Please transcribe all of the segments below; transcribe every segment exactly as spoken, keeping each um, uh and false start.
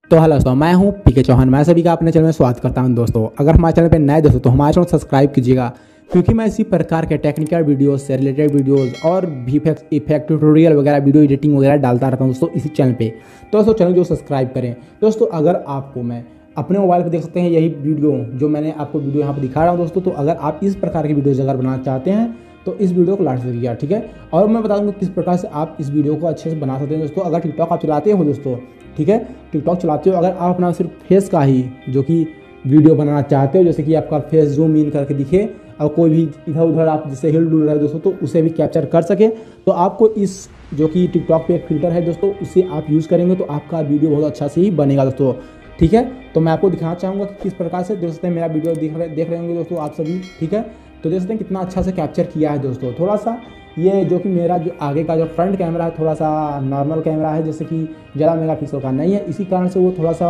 तो हेलो दोस्तों, मैं हूं पीके चौहान। मैं सभी का अपने चैनल में स्वागत करता हूं। दोस्तों अगर हमारे चैनल पर नए दोस्तों तो हमारे चैनल सब्सक्राइब कीजिएगा, क्योंकि मैं इसी प्रकार के टेक्निकल वीडियोस से रिलेटेड वीडियोस और भी इफेक्ट ट्यूटोरियल वगैरह वीडियो एडिटिंग वगैरह डालता रहता हूं दोस्तों इसी चैनल पे। तो दोस्तों चैनल जो सब्सक्राइब करें। दोस्तों अगर आपको मैं अपने मोबाइल पर देख सकते हैं यही वीडियो जो मैंने आपको वीडियो यहाँ पर दिखा रहा हूँ दोस्तों। तो अगर आप इस प्रकार की वीडियोज़ अगर बनाना चाहते हैं तो इस वीडियो को लास्ट तक देखिएगा, ठीक है। और मैं बता दूँगा किस प्रकार से आप इस वीडियो को अच्छे से बना सकते हैं दोस्तों। अगर टिकटॉक आप चलाते हो दोस्तों, ठीक है, टिकटॉक चलाते हो, अगर आप अपना सिर्फ फेस का ही जो कि वीडियो बनाना चाहते हो, जैसे कि आपका फेस जूम इन करके दिखे और कोई भी इधर उधर आप जैसे हिल डुल रहे हो दोस्तों, तो उसे भी कैप्चर कर सके, तो आपको इस जो कि टिकटॉक पे एक फिल्टर है दोस्तों, उसे आप यूज़ करेंगे तो आपका वीडियो बहुत अच्छा से ही बनेगा दोस्तों, ठीक है। तो मैं आपको दिखाना चाहूँगा कि किस प्रकार से देख सकते हैं मेरा वीडियो देख रहे देख रहे होंगे दोस्तों आप सभी, ठीक है। तो देख सकते हैं कितना अच्छा से कैप्चर किया है दोस्तों। थोड़ा सा ये जो कि मेरा जो आगे का जो फ्रंट कैमरा है थोड़ा सा नॉर्मल कैमरा है, जैसे कि ज़्यादा मेगापिक्सल का नहीं है, इसी कारण से वो थोड़ा सा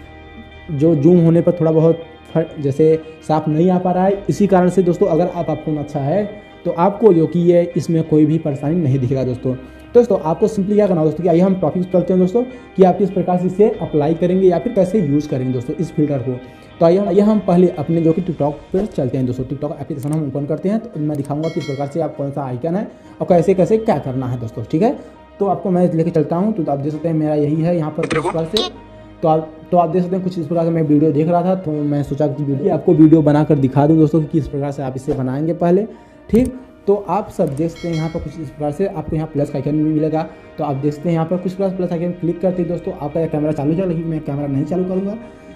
जो जूम होने पर थोड़ा बहुत जैसे साफ नहीं आ पा रहा है। इसी कारण से दोस्तों अगर आप आपका फोन अच्छा है तो आपको जो कि ये इसमें कोई भी परेशानी नहीं दिखेगा दोस्तों। दोस्तों आपको सिंपली क्या करना है दोस्तों कि आइए हम टॉपिक चलते हैं दोस्तों कि आप किस प्रकार से इसे अप्लाई करेंगे या फिर कैसे यूज़ करेंगे दोस्तों इस फिल्टर को। तो आइए आइए हम पहले अपने जो कि टिकटॉक पर चलते हैं दोस्तों। टिकटॉक एप्लीकेशन हम ओपन करते हैं तो मैं दिखाऊंगा किस प्रकार से आप कौन सा आइकन है और कैसे कैसे क्या करना है दोस्तों, ठीक है। तो आपको मैं लेके चलता हूँ। तो आप देख सकते हैं मेरा यही है यहाँ पर किस प्रकार से। तो आप तो आप देख सकते हैं कुछ इस प्रकार से मैं वीडियो देख रहा था, तो मैं सोचा कि वीडियो आपको वीडियो बनाकर दिखा दूँ दोस्तों कि किस प्रकार से आप इसे बनाएंगे पहले, ठीक। तो आप सब देख सकते हैं यहाँ पर कुछ इस प्रकार से आपको यहाँ प्लस का आइकन भी मिलेगा। तो आप देखते हैं यहाँ पर कुछ प्लस प्लस आइकन क्लिक करते हैं दोस्तों आपका कैमरा चालू हो जाएगा, लेकिन मैं कैमरा नहीं चालू करूँगा।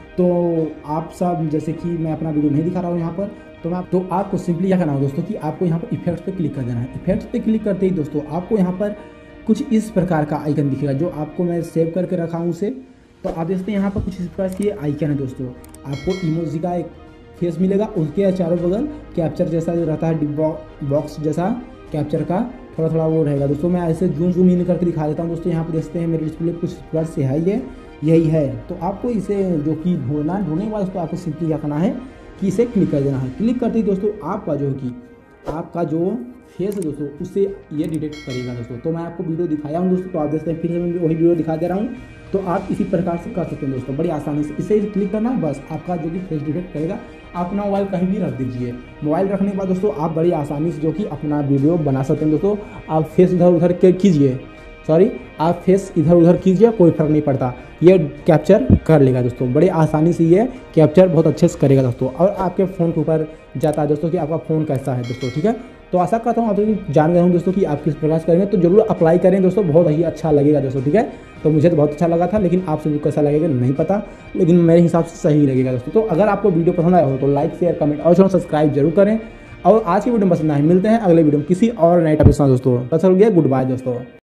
तो आप सब जैसे कि मैं अपना वीडियो नहीं दिखा रहा हूँ यहाँ पर, तो मैं तो आपको सिंपली क्या करना हो दोस्तों कि आपको यहाँ पर इफेक्ट्स पे क्लिक कर देना है। इफेक्ट्स पे क्लिक करते ही दोस्तों आपको यहाँ पर कुछ इस प्रकार का आइकन दिखेगा जो आपको मैं सेव करके रखा हूँ उसे। तो आप देखते हैं यहाँ पर कुछ इस प्रकार से आइकन है दोस्तों। आपको इमोजी का एक फेस मिलेगा, उसके चारों बगल कैप्चर जैसा जो रहता है बॉक्स जैसा कैप्चर का थोड़ा थोड़ा वो रहेगा दोस्तों। मैं ऐसे जूम जूम इन करके दिखा देता हूँ दोस्तों। यहाँ पर देखते हैं मेरे डिस्प्ले कुछ प्रकार से है, ये यही है। तो आपको इसे जो कि ढूंढना है, ढूंढने के बाद उसको आपको सिंपली क्या करना है कि इसे क्लिक कर देना है। क्लिक करते ही दोस्तों आपका जो कि आपका जो फेस है दोस्तों उसे ये डिटेक्ट करेगा दोस्तों। तो मैं आपको वीडियो दिखाया हूँ दोस्तों, तो आप देखते हैं फिर मैं वही वीडियो दिखा दे रहा हूँ। तो आप इसी प्रकार से कर सकते हैं दोस्तों बड़ी आसानी से। इसे क्लिक करना है, बस आपका जो कि फेस डिटेक्ट करेगा। आप अपना मोबाइल कहीं भी रख दीजिए। मोबाइल रखने के बाद दोस्तों आप बड़ी आसानी से जो कि अपना वीडियो बना सकते हैं दोस्तों। आप फेस इधर उधर कीजिए, सॉरी आप फेस इधर उधर कीजिए, कोई फर्क नहीं पड़ता, ये कैप्चर कर लेगा दोस्तों। बड़ी आसानी से ये कैप्चर बहुत अच्छे से करेगा दोस्तों। और आपके फ़ोन के ऊपर जाता है दोस्तों कि आपका फ़ोन कैसा है दोस्तों, ठीक है। तो आशा करता हूँ आप लोग जान गए हूँ दोस्तों कि आप किस प्रकार से करेंगे। तो जरूर अप्लाई करें दोस्तों, बहुत ही अच्छा लगेगा दोस्तों, ठीक है। तो मुझे तो बहुत अच्छा लगा था, लेकिन आप सभी को कैसा लगेगा नहीं पता, लेकिन मेरे हिसाब से सही लगेगा दोस्तों। तो अगर आपको वीडियो पसंद आया हो तो लाइक शेयर कमेंट और चैनल सब्सक्राइब जरूर करें। और आज की वीडियो पसंद आए मिलते हैं अगले वीडियो में किसी और नए टॉपिक के साथ दोस्तों। तब तक के लिए गुड बाय दोस्तों।